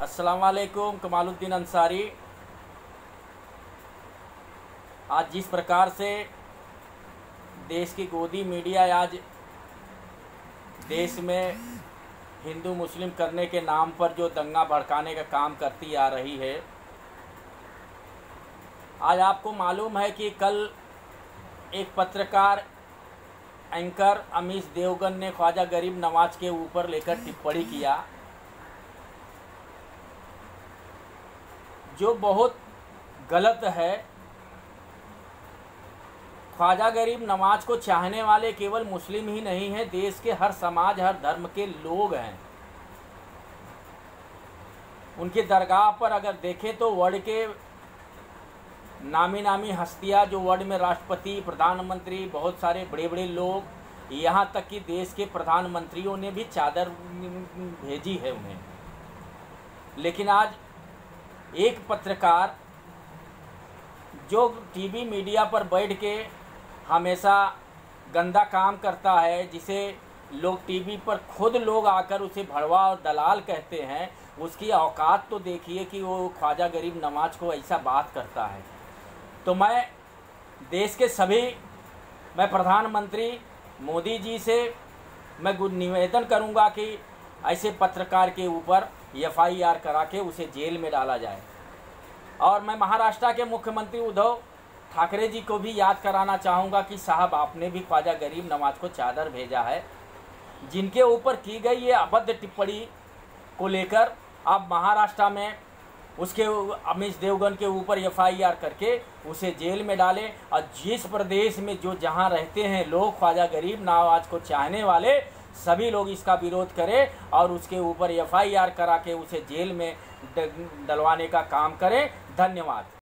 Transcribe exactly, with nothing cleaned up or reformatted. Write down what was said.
अस्सलाम वालेकुम। कमालुद्दीन अंसारी। आज जिस प्रकार से देश की गोदी मीडिया आज देश में हिंदू मुस्लिम करने के नाम पर जो दंगा भड़काने का काम करती आ रही है, आज आपको मालूम है कि कल एक पत्रकार एंकर अमीश देवगन ने ख्वाजा गरीब नवाज के ऊपर लेकर टिप्पणी किया, जो बहुत गलत है। ख्वाजा गरीब नवाज को चाहने वाले केवल मुस्लिम ही नहीं हैं, देश के हर समाज हर धर्म के लोग हैं। उनकी दरगाह पर अगर देखें तो वर्ल्ड के नामी नामी हस्तियां, जो वर्ल्ड में राष्ट्रपति, प्रधानमंत्री, बहुत सारे बड़े बड़े लोग, यहाँ तक कि देश के प्रधानमंत्रियों ने भी चादर भेजी है उन्हें। लेकिन आज एक पत्रकार जो टीवी मीडिया पर बैठ के हमेशा गंदा काम करता है, जिसे लोग टीवी पर खुद लोग आकर उसे भड़वा और दलाल कहते हैं, उसकी औकात तो देखिए कि वो ख्वाजा गरीब नवाज को ऐसा बात करता है। तो मैं देश के सभी मैं प्रधानमंत्री मोदी जी से मैं निवेदन करूंगा कि ऐसे पत्रकार के ऊपर एफ आई आर करा के उसे जेल में डाला जाए। और मैं महाराष्ट्र के मुख्यमंत्री उद्धव ठाकरे जी को भी याद कराना चाहूँगा कि साहब, आपने भी ख्वाजा गरीब नवाज को चादर भेजा है। जिनके ऊपर की गई ये अभद्र टिप्पणी को लेकर आप महाराष्ट्र में उसके अमीश देवगन के ऊपर एफ आई आर करके उसे जेल में डालें। और जिस प्रदेश में जो जहाँ रहते हैं लोग ख्वाजा गरीब नवाज को चाहने वाले, सभी लोग इसका विरोध करें और उसके ऊपर एफ आई आर करा के उसे जेल में डलवाने का काम करें। धन्यवाद।